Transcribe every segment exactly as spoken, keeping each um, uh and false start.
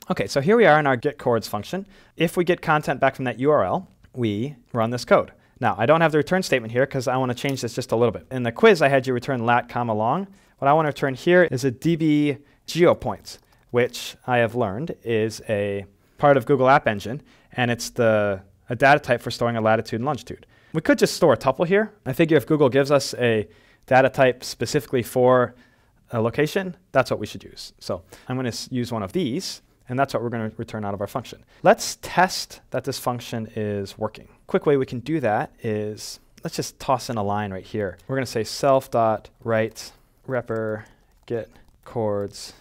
Okay, so here we are in our getCoords function. If we get content back from that U R L, we run this code. Now, I don't have the return statement here because I want to change this just a little bit. In the quiz, I had you return lat comma long. What I want to return here is a db geopoints, which I have learned is a part of Google App Engine, and it's the a data type for storing a latitude and longitude. We could just store a tuple here. I figure if Google gives us a data type specifically for a location, that's what we should use. So I'm going to use one of these, and that's what we're going to return out of our function. Let's test that this function is working. Quick way we can do that is, let's just toss in a line right here. We're going to say self.write repr get chords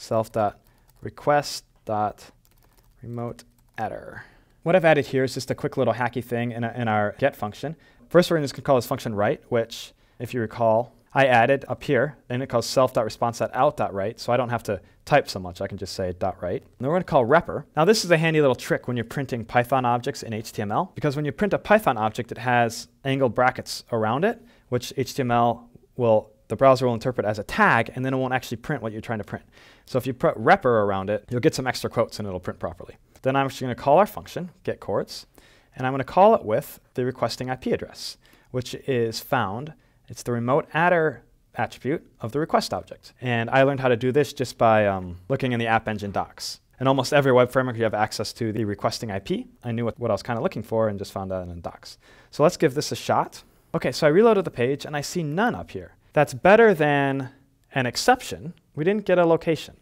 self.request.remote adder. What I've added here is just a quick little hacky thing in, a, in our get function. First, we're just going to call this function write, which, if you recall, I added up here, and it calls self.response.out.write, so I don't have to type so much. I can just say .write. And then we're going to call repr. Now, this is a handy little trick when you're printing Python objects in H T M L, because when you print a Python object, it has angled brackets around it, which H T M L will, the browser will interpret as a tag, and then it won't actually print what you're trying to print. So if you put repr around it, you'll get some extra quotes, and it'll print properly. Then I'm actually going to call our function, getCoords, and I'm going to call it with the requesting I P address, which is found. It's the remote adder attribute of the request object. And I learned how to do this just by um, looking in the App Engine docs. In almost every web framework, you have access to the requesting I P. I knew what, what I was kind of looking for and just found that in docs. So let's give this a shot. OK, so I reloaded the page, and I see none up here. That's better than an exception. We didn't get a location.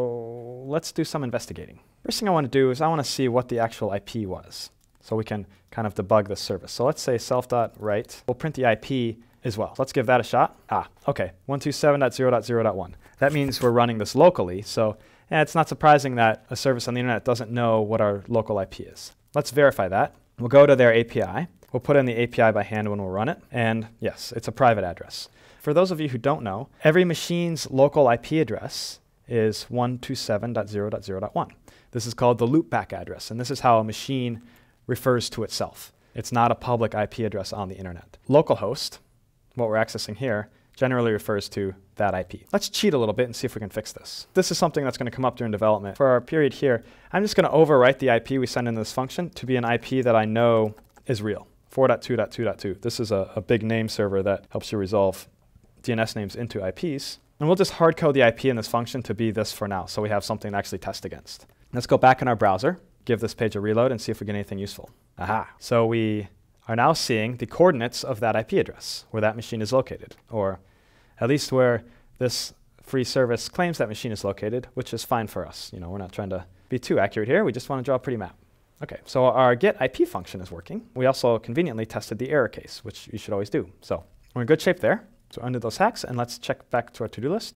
So let's do some investigating. First thing I want to do is I want to see what the actual I P was, so we can kind of debug this service. So let's say self.write. We'll print the I P as well. Let's give that a shot. Ah, OK, one two seven dot zero dot zero dot one. That means we're running this locally. So yeah, it's not surprising that a service on the internet doesn't know what our local I P is. Let's verify that. We'll go to their A P I. We'll put in the A P I by hand when we'll run it. And yes, it's a private address. For those of you who don't know, every machine's local I P address is one two seven dot zero dot zero dot one. This is called the loopback address. And this is how a machine refers to itself. It's not a public I P address on the internet. Localhost, what we're accessing here, generally refers to that I P. Let's cheat a little bit and see if we can fix this. This is something that's going to come up during development. For our period here, I'm just going to overwrite the I P we send in this function to be an I P that I know is real. four dot two dot two dot two. This is a, a big name server that helps you resolve D N S names into I Ps. And we'll just hard code the I P in this function to be this for now, so we have something to actually test against. Let's go back in our browser, give this page a reload, and see if we get anything useful. Aha. So we are now seeing the coordinates of that I P address, where that machine is located, or at least where this free service claims that machine is located, which is fine for us. You know, we're not trying to be too accurate here. We just want to draw a pretty map. OK, so our get I P function is working. We also conveniently tested the error case, which you should always do. So we're in good shape there. So undo those hacks, and let's check back to our to-do list.